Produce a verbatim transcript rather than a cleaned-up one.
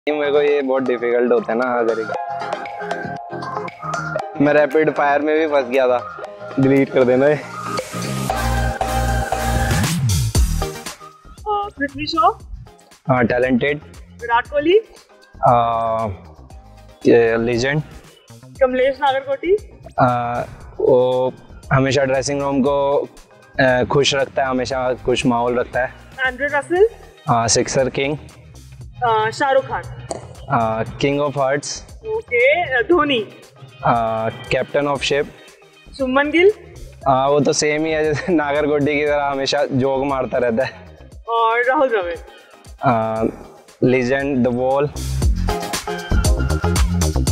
मेरे को ये बहुत डिफिकल्ट होता है ना अगर मैं रैपिड फायर में भी फंस गया था। डिलीट कर देना है। पृथ्वी शॉ, हाँ टैलेंटेड। विराट कोहली, लीजेंड। कमलेश नागरकोटी, वो हमेशा ड्रेसिंग रूम को आ, खुश रखता है, हमेशा खुश माहौल रखता है। Andre Russell, sixer king. Shahrukh Khan, king of hearts. Okay. Dhoni, captain of ship. Shubman Gill, हाँ वो तो सेम ही है जैसे नागरकोटी की तरह हमेशा जोक मारता रहता है। और Rahul Dravid, legend the wall.